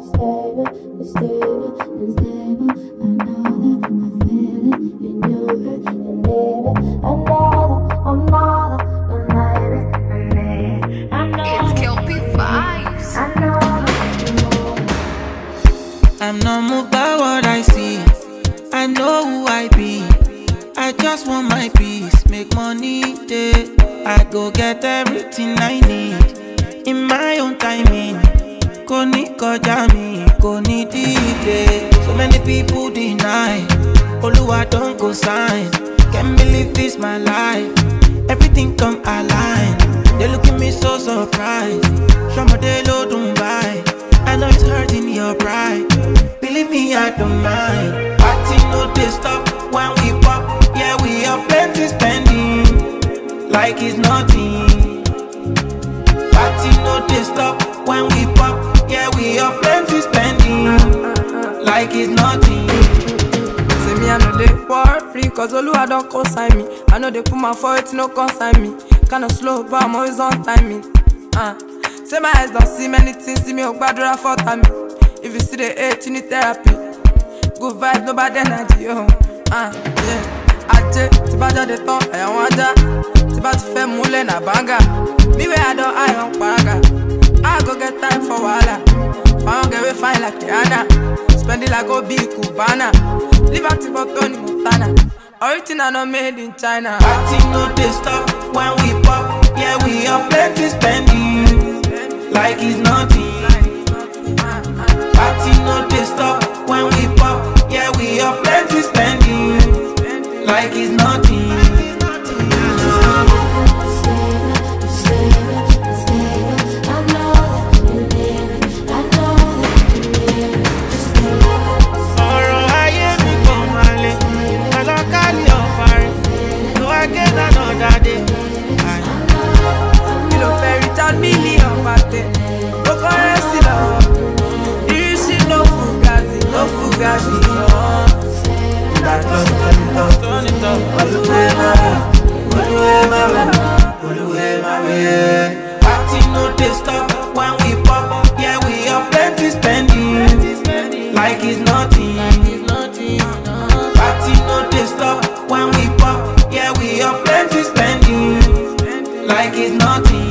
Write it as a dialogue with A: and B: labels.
A: I'm not moved by what I see. I know who I be. I just want my peace, make money day. I go get everything I need in my own timing. Koni koja mi, koni delay. So many people deny. Oluwa don't go sign. Can't believe this my life. Everything come align. They look at me so surprised. Shamadelo don't buy. I know it's hurting your pride. Believe me, I don't mind. Party no they stop when we pop. Yeah, we have plenty spending like it's nothing. Party no they stop when we pop. Yeah, we have plenty spending like it's nothing.
B: Say me I know they worry, cause Oluwa don't consign me. I know they put my foot, no consign me. Kinda slow, but I'm always on timing. Say my eyes don't see many things, see me up bad for time. If you see the hate, you need therapy. Good vibes, no bad energy, yo. Yeah. Aje, ti ba jade ton, I want ja. Ti ba ti fe mule na banga. Me where I don't, I on paraga. I go get time for wala. If I don't get way fine like Rihanna. Spend it like Obi Cubana. Live active for Tony Montana. Original not made in China.
A: Party no they stop when we pop. Yeah, we have plenty spending like it's nothing. Party no they stop when we pop. Yeah, we have plenty spending like it's nothing.
B: Million party, no currency no. This shit no fugazi, no fugazi no. That love, turn it up,
A: Oluwe my way. Party no they stop when we pop. Yeah, we have plenty spending like it's nothing. Party no they stop when we pop. Yeah, we have plenty spending like it's nothing.